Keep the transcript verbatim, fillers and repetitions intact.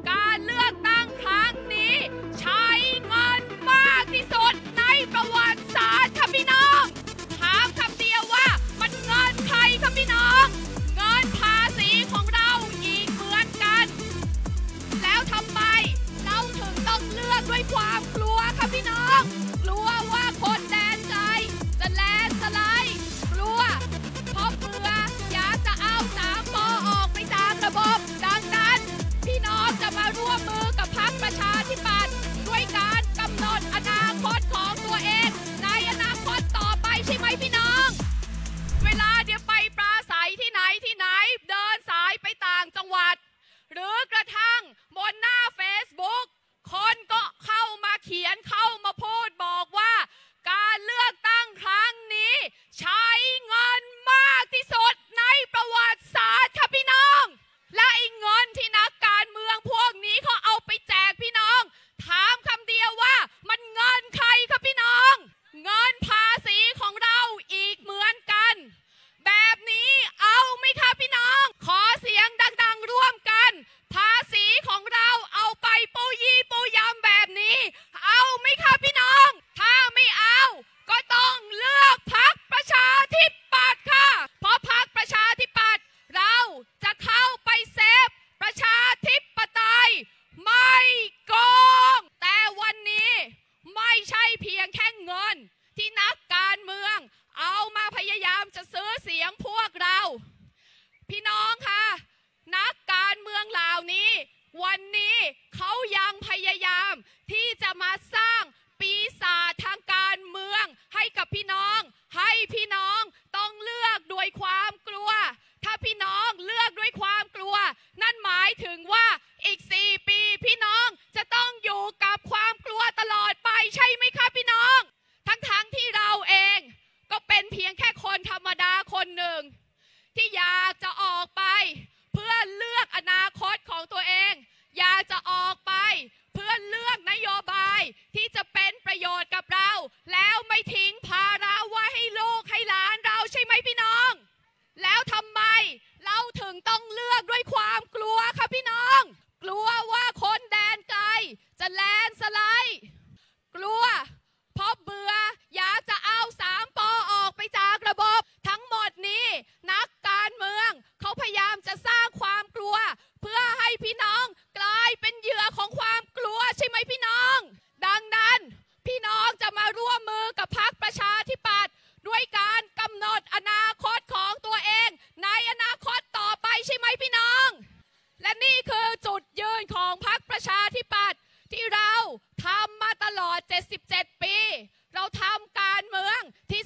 การเลือกตั้งครั้งนี้ใช้เงินมากที่สุดในประวัติศาสตร์ค่ะพี่น้องถามคำเดียวว่ามันเงินใครค่ะพี่น้องเงินภาษีของเราอีกเหมือนกันแล้วทำไมเราถึงต้องเลือกด้วยความกลัวค่ะพี่น้องกลัวว่าคนแดนไกลจะแลนสไลด์กลัวเพราะเบื่ออยากจะเอาสามปอออกไปจากระบบดังนั้นพี่น้องจะมาร่วมมือกับพรรคประชาธิปัตย์ด้วยการกำหนดอนาคตของตัวเองในอนาคตต่อไปใช่ไหมพี่น้องเวลาเดี๋ยวไปปราศัยที่ไหนที่ไหนเดินสายไปต่างจังหวัดหรือกระทั่งบนหน้า Facebook คนก็เข้ามาเขียนเข้ามาพูดบอกว่าการเลือกตั้งครั้งนี้ใช้เงินมากที่สุดในประวัติศาสตร์ค่ะพี่น้องและไอ้เงินที่นักการเมืองพวกนี้เขาเอาไปแจกพี่น้องถามคำเดียวว่ามันเงินใครค่ะพี่น้องเงินภาษีของเราอีกเหมือนกันแบบนี้เอาไหมคะพี่น้องขอเสียงดังๆร่วมกันภาษีของเราเอาไปปูยี่ปูยำแบบนี้เอาไหมคะพี่น้องถ้าไม่เอาก็ต้องเลือกพรรคประชาธิปัตย์ค่ะเพราะพรรคประชาธิปัตย์เราจะเข้าไปเซฟประชาธิปไตยไม่โกงแต่วันนี้ไม่ใช่เพียงแค่เงินที่นักการเมืองเอามาพยายามจะซื้อเสียงพวกเราพี่น้องค่ะนักการเมืองเหล่านี้วันนี้เขายังพยายามที่จะมาสร้างปีศาจทางการเมืองให้กับพี่น้องให้พี่น้องต้องเลือกด้วยความกลัวถ้าพี่น้องเลือกด้วยความกลัวนั่นหมายถึงว่าอีกสี่ปีพี่น้องจะต้องอยู่กับความกลัวตลอดไปใช่ไหมคะพี่น้องทั้งๆที่เราเองก็เป็นเพียงแค่คนธรรมดาคนหนึ่งที่อยากจะออกไปเพื่อเลือกอนาคตของตัวเองอยากจะออกไปเพื่อเลือกนโยบายที่จะเป็นประโยชน์กับเราแล้วไม่ทิ้งภาระไว้ให้ลูกให้หลานเราใช่ไหมพี่น้องแล้วทำไมเราถึงต้องเลือกด้วยความกลัวคะพี่น้องกลัวว่าคนแดนไกลจะแลนสไลด์กลัวเพราะเบื่ออยากจะเอาสามปอออกไปจากระบบทั้งหมดนี้นักการเมืองเขาพยายามจะสร้างความกลัวเพื่อให้พี่น้องกลายเป็นเหยื่อของความกลัวใช่ไหมพี่น้องดังนั้นพี่น้องจะมาร่วมมือกับพรรคประชาธิปัตย์ด้วยการกำหนดอนาคตของตัวเองในอนาคตต่อไปใช่ไหมพี่น้องและนี่คือจุดยืนของพรรคประชาธิปัตย์ที่เราทำมาตลอดเจ็ดสิบเจ็ดปีเราทำการเมืองที่